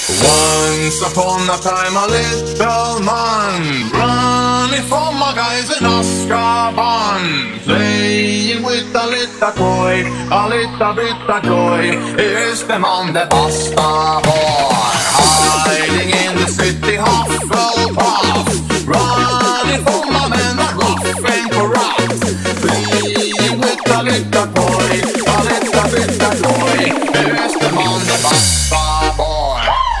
Once upon a time a little man running from a guys in Azkaban, playing with a little toy, a little bit of joy. Here's the man, the Basta Boi, hiding in the city Hufflepuff, running from a man that rough and corrupt, playing with a little toy, a little bit of joy. Here's the man, the Basta Boi.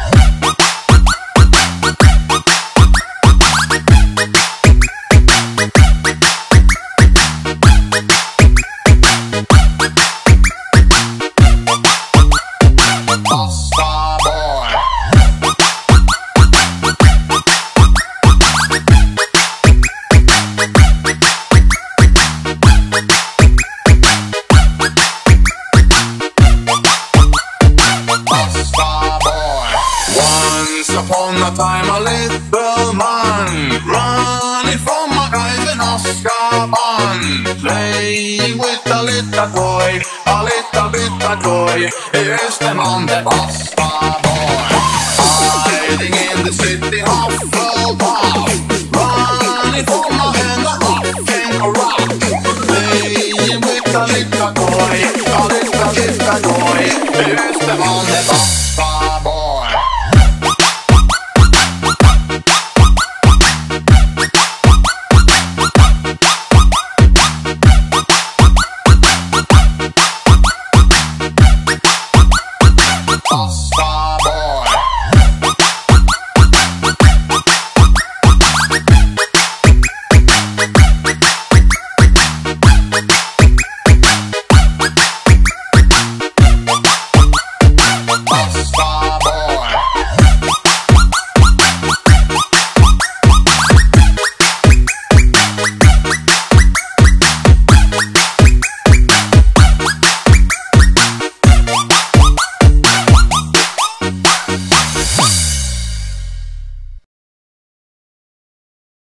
Upon a time a little man running from a guys in Azkaban, playing with a little toy, a little bit of joy. Here's the man, the Basta Boi, hiding in the city Hufflepuff, running from a man that rough and corrupt, playing with a little toy, a little bit of joy. Here's the man, the Basta